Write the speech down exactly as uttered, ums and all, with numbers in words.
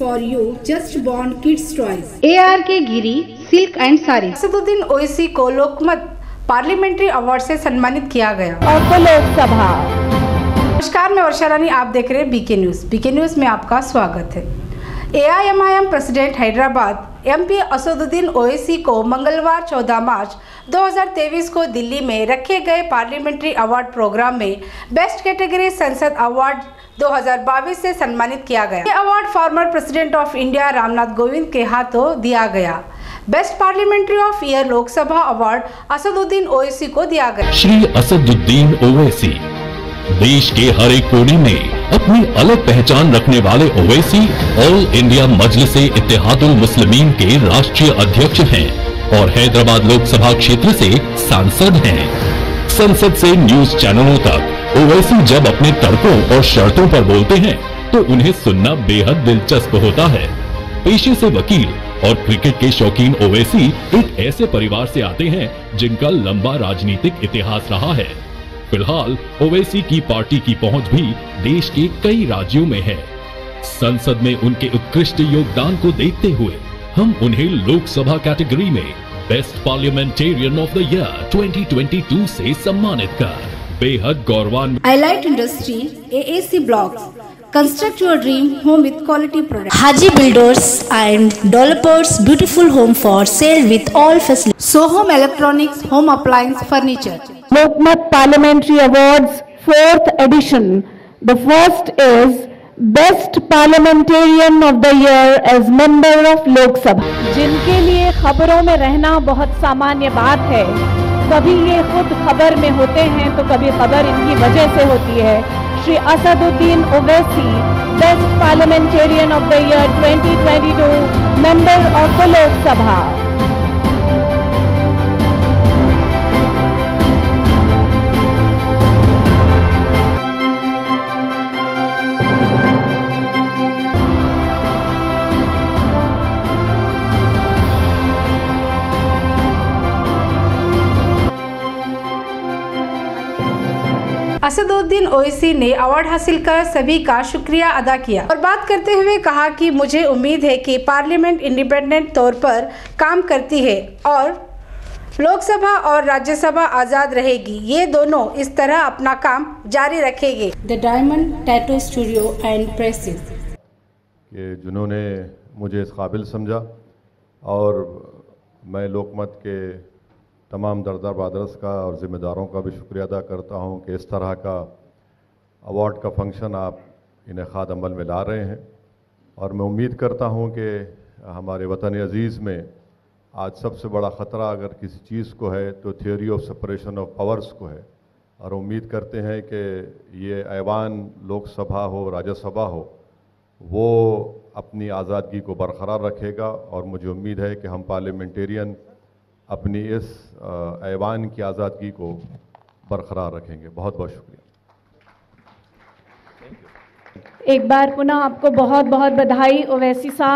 for you, just born kids toys. A R K Giri silk and sari. Asaduddin Owaisi को Lokmat parliamentary award से सम्मानित किया गया। और लोकसभा। नमस्कार, मैं वर्षा रानी, आप देख रहे हैं बीके न्यूज। बीके न्यूज में आपका स्वागत है। A I M I M president Hyderabad MP Asaduddin Owaisi को मंगलवार चौदह मार्च दो हज़ार तेईस को दिल्ली में रखे गए पार्लियामेंट्री अवार्ड प्रोग्राम में बेस्ट कैटेगरी संसद अवार्ड दो हज़ार बाईस से सम्मानित किया गया। ये award former president of India Ramnath Kovind के हाथों दिया गया। Best parliamentary of year Lok Sabha award Asaduddin Owaisi को दिया गया। श्री असदुद्दीन ओवैसी देश के हर एक कोने में अपनी अलग पहचान रखने वाले ओवैसी ऑल इंडिया मजलिसे इत्तेहादुल मुस्लिमीन के राष्ट्रीय अध्यक्ष हैं और हैदराबाद लोकसभा क्षेत्र से सांसद हैं। संसद से न्यूज चैनलों तक ओवैसी जब अपने तर्कों और शर्तों पर बोलते हैं तो उन्हें सुनना बेहद दिलचस्प होता है। पेशे से वकील और क्रिकेट के शौकीन ओवैसी एक ऐसे परिवार से आते हैं जिनका लंबा राजनीतिक इतिहास रहा है। फिलहाल ओवैसी की पार्टी की पहुंच भी देश के कई राज्यों में है। संसद में उनके उत्कृष्ट योगदान को देखते हुए हम उन्हें लोकसभा कैटेगरी में best parliamentarian of the year दो हज़ार बाईस से सम्मानित कर बेहद गौरवान्वित। Highlight industry, A A C blocks, construct your dream home with quality products. Haji Builders and Developers, beautiful home for sale with all facilities. Sohom Electronics, home appliance, furniture. Lokmat parliamentary awards fourth edition. The first is best parliamentarian of the year as member of Lok Sabha, जिनके लिए खबरों में रहना बहुत सामान्य बात है। कभी ये खुद खबर में होते हैं तो कभी खबर इनकी वजह से होती है। Shri Asaduddin Owaisi, best parliamentarian of the year दो हज़ार बाईस, member of the Lok Sabha. Asaduddin Owaisi ने अवार्ड हासिल कर सभी का शुक्रिया अदा किया और बात करते हुए कहा कि मुझे उम्मीद है कि पार्लियामेंट इंडिपेंडेंट तौर पर काम करती है और लोकसभा और राज्यसभा आज़ाद रहेगी। ये दोनों इस तरह अपना काम जारी रखेंगे। The diamond tattoo studio and presses कि जिन्होंने मुझे इस काबिल समझा और मैं लोकमत के तमाम दरदार बादरस का और ज़िम्मेदारों का भी शुक्रिया अदा करता हूं कि इस तरह का अवार्ड का फंक्शन आप इनेखाद अमल में ला रहे हैं। और मैं उम्मीद करता हूं कि हमारे वतन अज़ीज़ में आज सबसे बड़ा ख़तरा अगर किसी चीज़ को है तो theory of separation of powers को है। और उम्मीद करते हैं कि ये ऐवान लोकसभा हो राज्यसभा हो वो अपनी आज़ादगी को बरकरार रखेगा और मुझे उम्मीद है कि हम पार्लियामेंटेरियन अपनी इस ऐवान की आज़ादगी को बरकरार रखेंगे। बहुत बहुत शुक्रिया। एक बार पुनः आपको बहुत बहुत बधाई ओवैसी साहब।